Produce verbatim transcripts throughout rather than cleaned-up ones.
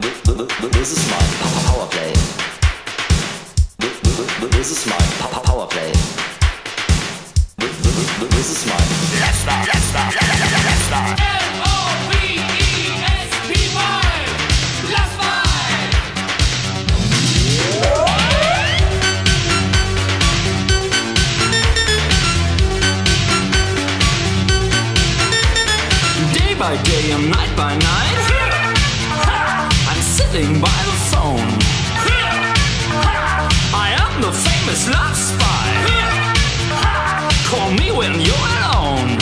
This is my Powerplay. This is my Powerplay. This is my Let's start, let's start, let's start. L O V E S P Y. Let's fight. Day by day and night by night, I'm sitting by the phone. I am the famous love spy. Call me when you're alone.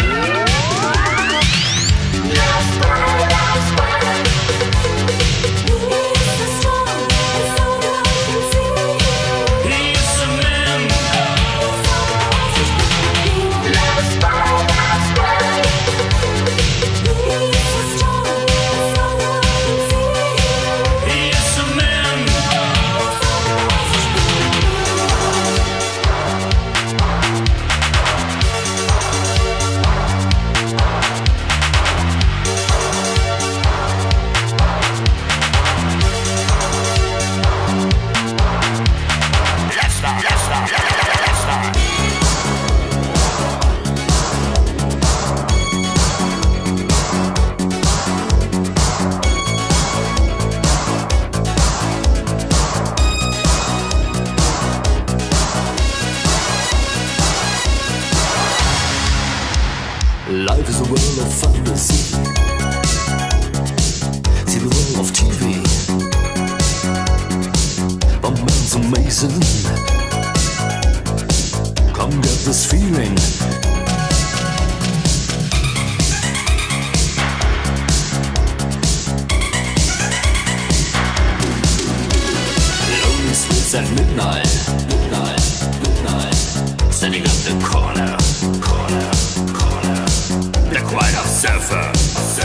Love spy, love spy. He's a strong, it's all that I can see. He's a man. Love spy, love spy. He's a strong, it's all that I can see. He's a man. Life is a world of fantasy. See the world of T V. But man's amazing. Come get this feeling. Lonely streets at midnight, midnight, midnight. Standing at the corner, corner, corner. The quiet observer.